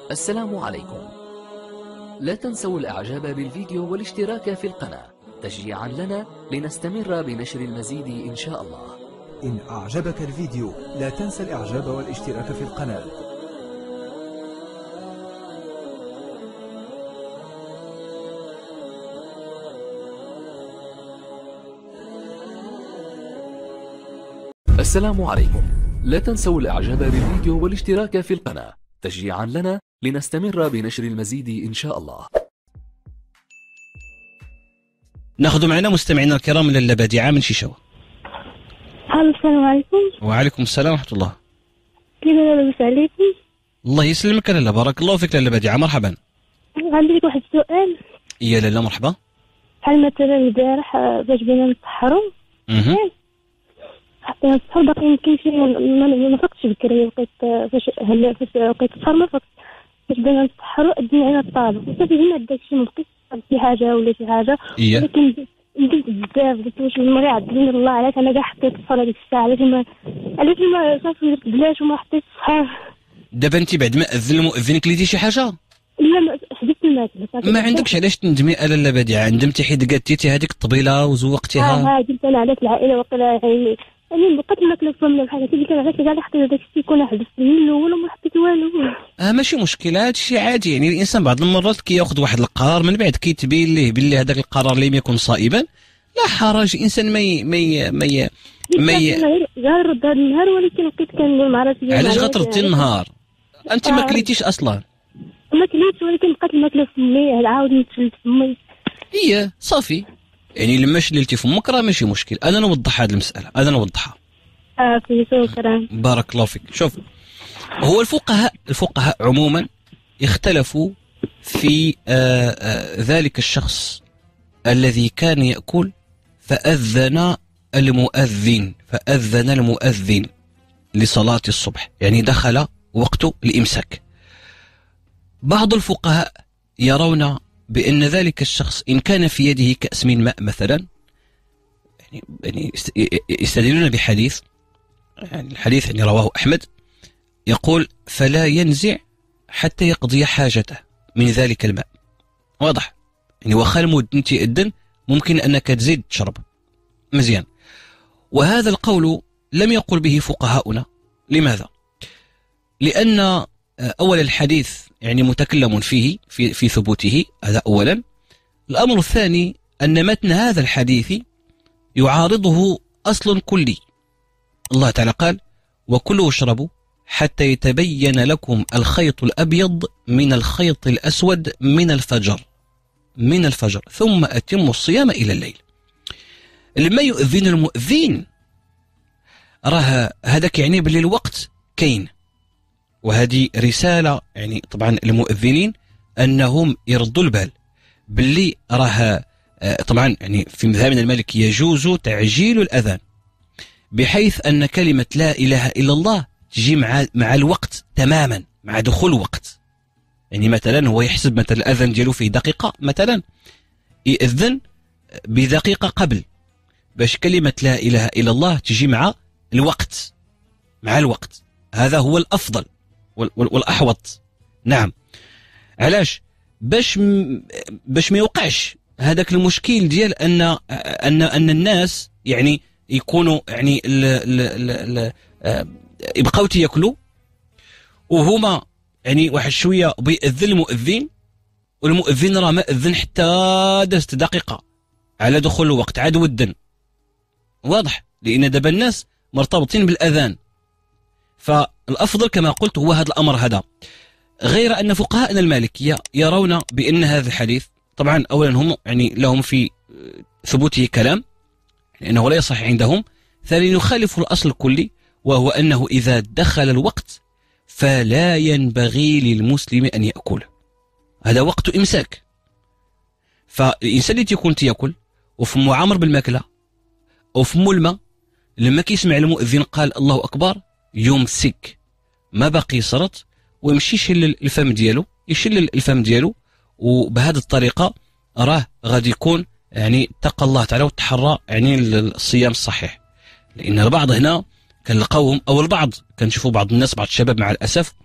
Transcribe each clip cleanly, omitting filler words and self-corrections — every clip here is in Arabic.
السلام عليكم. لا تنسوا الإعجاب بالفيديو والاشتراك في القناة تشجيعا لنا لنستمر بنشر المزيد إن شاء الله. إن أعجبك الفيديو لا تنسى الإعجاب والاشتراك في القناة. السلام عليكم. لا تنسوا الإعجاب بالفيديو والاشتراك في القناة تشجيعا لنا لنستمر بنشر المزيد إن شاء الله. ناخذ معنا مستمعينا الكرام لاله بديعة من شيشاوة. السلام عليكم. وعليكم السلام ورحمة الله. كيف لاباس عليكم؟ الله يسلمك لاله، بارك الله فيك لاله بديعة، مرحبا. عندي لك واحد السؤال. يا لاله مرحبا. بحال مثلا البارح باش بغينا نتسحروا حطينا السحور باقي يمكن شي ما فقتش بكري، لقيت فاش لقيت السحور ما فقت، باش بغينا نتسحروا ادينا علينا الطابق وصافي هنا داك الشيء ما بقيتش شي حاجه ولا شي حاجه، ولكن ندمت بزاف. قلت واش المري عذبني الله علاش انا كاع حطيت الصلاه هذيك الساعه، علاش ما صافي درت بلاش وما حطيت السحور. دابا انت بعد ما اذن المؤذن كليتي شي حاجه؟ لا ما حبست الماكله. ما عندكش علاش تندمي لاله بديعة؟ ندمتي حيت قادتي هذيك الطبيله وزوقتيها؟ قلت انا علاش العائله وقيلا يعني بقيت الماكله فمنا بحال هكا، اللي كان علاش كاع حطيت داك الشيء كون حبست من الاول وما حطيت والو. ماشي مشكله، هذا الشيء عادي. يعني الانسان بعض المرات كياخذ واحد القرار من بعد كيتبين ليه باللي هذاك القرار لم يكن صائبا. لا حرج، الانسان غير رد هذا النهار، ولكن لقيت كان مع راسي. علاش غتردي النهار؟ انت ما كليتيش اصلا. ما كليتش، ولكن بقات الماكله في فمي، عاود نتشل في فمي. هي صافي، يعني لما شللتي فمك راه ماشي مشكل. انا نوضح هذه المساله، انا نوضحها. شكرا. بارك الله فيك. شوف، هو الفقهاء عموما اختلفوا في ذلك الشخص الذي كان يأكل فأذن المؤذن لصلاة الصبح، يعني دخل وقت الإمساك. بعض الفقهاء يرون بأن ذلك الشخص إن كان في يده كأس من ماء مثلا، يعني يستدلون بحديث، يعني الحديث يعني رواه أحمد، يقول فلا ينزع حتى يقضي حاجته من ذلك الماء. واضح؟ يعني واخا المؤذن تيأذن ممكن أنك تزيد تشرب. مزيان. وهذا القول لم يقل به فقهاؤنا. لماذا؟ لأن أول الحديث يعني متكلم فيه في ثبوته، هذا أولا. الأمر الثاني أن متن هذا الحديث يعارضه أصل كلي. الله تعالى قال وكلوا واشربوا حتى يتبين لكم الخيط الأبيض من الخيط الأسود من الفجر ثم أتموا الصيام إلى الليل. لما يؤذن المؤذن راه هذاك يعني باللي الوقت كاين، وهذه رسالة يعني طبعا المؤذنين أنهم يردوا البال باللي راه طبعا يعني في مذهبنا المالكي يجوز تعجيل الأذان، بحيث أن كلمة لا إله إلا الله تجي مع الوقت تماما، مع دخول الوقت. يعني مثلا هو يحسب مثلا الأذان ديالو فيه دقيقة مثلا، يأذن بدقيقة قبل، باش كلمة لا إله إلا الله تجي مع الوقت. هذا هو الأفضل والأحوط. نعم. علاش؟ باش ما يوقعش هذاك المشكل ديال أن الناس يعني يكونوا يعني يبقاو تياكلوا وهما يعني واحد شويه بيأذن المؤذن، والمؤذن راه ما أذن حتى دازت دقيقه على دخول الوقت عاد ودن. واضح؟ لأن دابا الناس مرتبطين بالأذان، فالأفضل كما قلت هو هذا الأمر هذا. غير أن فقهاءنا المالكية يرون بأن هذا الحديث طبعا أولا هم يعني لهم في ثبوته كلام لأنه لا يصح عندهم، ثانيا يخالف الأصل الكلي وهو أنه إذا دخل الوقت فلا ينبغي للمسلم أن يأكل، هذا وقت إمساك. فالإنسان اللي يكون تيأكل وفمه عامر بالماكلة أو فمه الماء، لما كيسمع المؤذن قال الله أكبر يمسك ما باقي يسرط ويمشي يشل الفم ديالو، وبهذه الطريقة راه غادي يكون يعني اتقى الله تعالى وتحرى يعني الصيام الصحيح. لأن البعض هنا كنلقاوهم، أو البعض كنشوفوا بعض الناس، بعض الشباب مع الأسف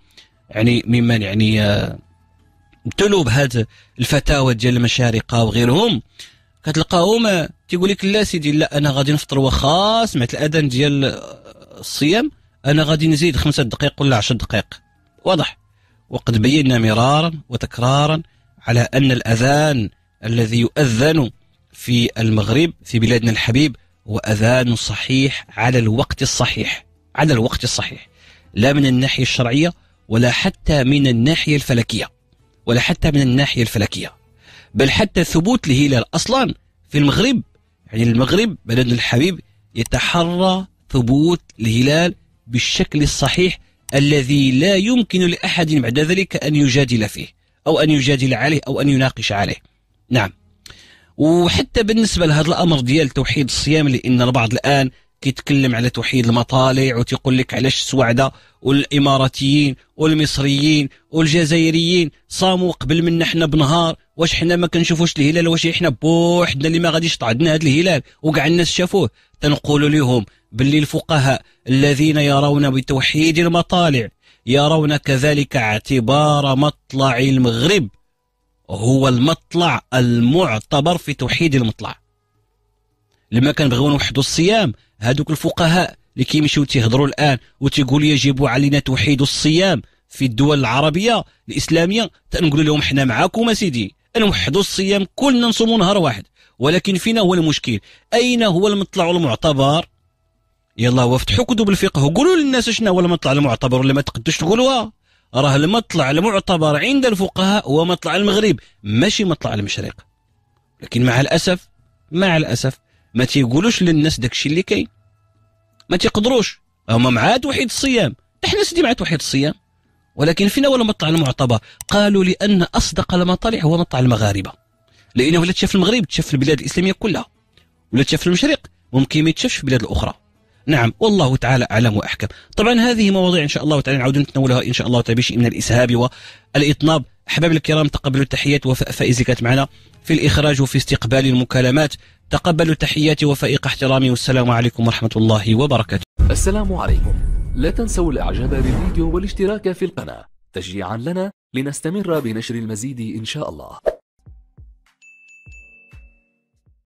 يعني ممن يعني تلوب هاد الفتاوى ديال المشارقه وغيرهم، كتلقاهم تيقول لك لا سيدي لا انا غادي نفطر واخا سمعت الاذان ديال الصيام انا غادي نزيد 5 دقائق ولا 10 دقائق. واضح. وقد بينا مرارا وتكرارا على ان الاذان الذي يؤذن في المغرب في بلادنا الحبيب هو اذان صحيح على الوقت الصحيح، على الوقت الصحيح، لا من الناحيه الشرعيه ولا حتى من الناحيه الفلكيه، ولا حتى من الناحيه الفلكيه، بل حتى ثبوت الهلال اصلا في المغرب، يعني المغرب بلدنا الحبيب يتحرى ثبوت الهلال بالشكل الصحيح الذي لا يمكن لاحد بعد ذلك ان يجادل فيه او ان يجادل عليه او ان يناقش عليه. نعم. وحتى بالنسبه لهذا الامر ديال توحيد الصيام، لان البعض الان كيتكلم على توحيد المطالع وتيقول لك علاش السواعده والاماراتيين والمصريين والجزائريين صاموا قبل منا حنا بنهار، واش حنا ما كنشوفوش الهلال، واش حنا بوحدنا اللي ما غاديش طعدنا هذا الهلال وكاع الناس شافوه. تنقول لهم باللي الفقهاء الذين يرون بتوحيد المطالع يرون كذلك اعتبار مطلع المغرب هو المطلع المعتبر في توحيد المطلع. لما كنبغيو نوحدوا الصيام، هذوك الفقهاء اللي كيمشيو تيهضروا الان وتيقول يجب علينا توحيد الصيام في الدول العربيه الاسلاميه، تنقول لهم حنا معاكم سيدي، نوحدوا الصيام كلنا نصوموا نهار واحد، ولكن فينا هو المشكل؟ اين هو المطلع المعتبر؟ يلا وافتحوا كتب الفقه وقولوا للناس شنو هو المطلع المعتبر، ولا ما تقدوش تقولوها. راه المطلع المعتبر عند الفقهاء هو مطلع المغرب ماشي مطلع المشرق. لكن مع الاسف ما تيقولوش للناس داكشي اللي كاين، ما تيقدروش. هما مع توحيد الصيام، احنا سيدي مع توحيد الصيام، ولكن فينا ولا مطلع المعتبر؟ قالوا لان اصدق المطالع هو مطلع المغاربه، لانه ولا تشاف المغرب تشاف في البلاد الاسلاميه كلها، ولا تشاف في المشرق ممكن ما يتشافش في البلاد الاخرى. نعم، والله تعالى اعلم واحكم. طبعا هذه مواضيع ان شاء الله تعالى نعود نتناولها ان شاء الله تعالى بشيء من الاسهاب والاطناب. احبابي الكرام، تقبلوا التحيات. وفاء فائزي كانت معنا في الاخراج وفي استقبال المكالمات. تقبلوا تحياتي وفائق احترامي، والسلام عليكم ورحمه الله وبركاته. السلام عليكم. لا تنسوا الاعجاب بالفيديو والاشتراك في القناة تشجيعا لنا لنستمر بنشر المزيد ان شاء الله.